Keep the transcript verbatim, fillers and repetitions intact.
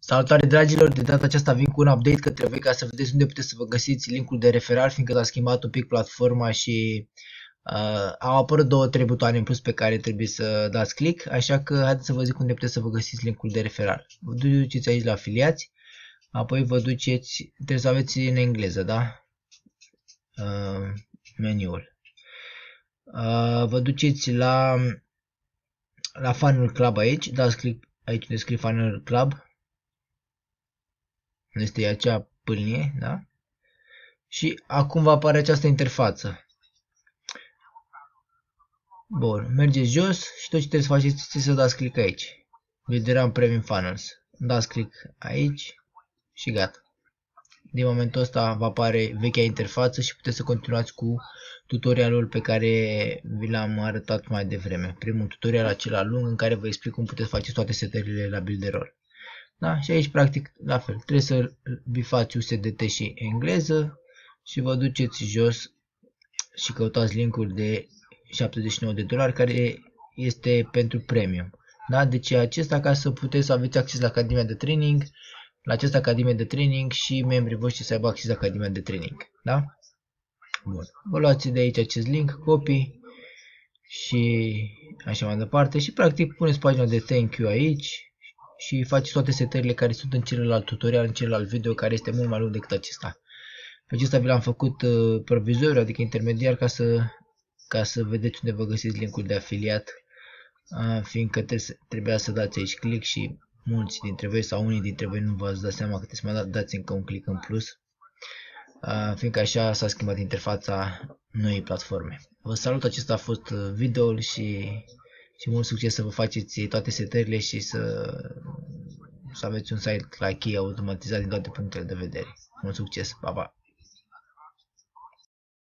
Salutare dragilor, de data aceasta vin cu un update către voi ca să vedeți unde puteți să vă găsiți linkul de referal, fiindcă s-a schimbat un pic platforma și uh, au apărut două, trei butoane în plus pe care trebuie să dați click, așa că haideți să vă zic unde puteți să vă găsiți linkul de referal. Vă duceți aici la afiliați, apoi vă duceți, trebuie să aveți în engleză, da? Uh, meniul. Uh, vă duceți la, la Funnel Club aici, dați click aici de scrie Funnel Club. Este acea pâlnie, da? Și acum va apare această interfață. Bun, mergeți jos și tot ce trebuie să faceți este să dați click aici. Vederam Premium Funnels. Dați click aici și gata. Din momentul ăsta va apare vechea interfață și puteți să continuați cu tutorialul pe care vi l-am arătat mai devreme. Primul tutorial, acela lung, în care vă explic cum puteți face toate setările la Builderall. Da? Și aici practic la fel, trebuie să bifați U S D T și engleză și vă duceți jos și căutați linkul de șaptezeci și nouă de dolari care este pentru premium. Da? Deci acesta ca să puteți să aveți acces la Academia de Training, la această Academie de Training și membrii voștri să aibă acces la Academia de Training. Da? Bun. Vă luați de aici acest link, copii și așa mai departe și practic puneți pagina de thank you aici și faceți toate setările care sunt în celălalt tutorial, în celălalt video care este mult mai lung decât acesta. Pe acesta vi l-am făcut uh, provizoriu, adică intermediar, ca să, ca să vedeți unde vă găsiți linkul de afiliat, uh, fiindcă trebuie, trebuia să dați aici click și mulți dintre voi sau unii dintre voi nu v-ați dat seama că trebuie să mai dați încă un click în plus, uh, fiindcă așa s-a schimbat interfața noii platforme. Vă salut, acesta a fost videoul și, și mult succes să vă faceți toate setările și să, să aveți un site la cheie automatizat din toate punctele de vedere. Mult succes, pa, pa!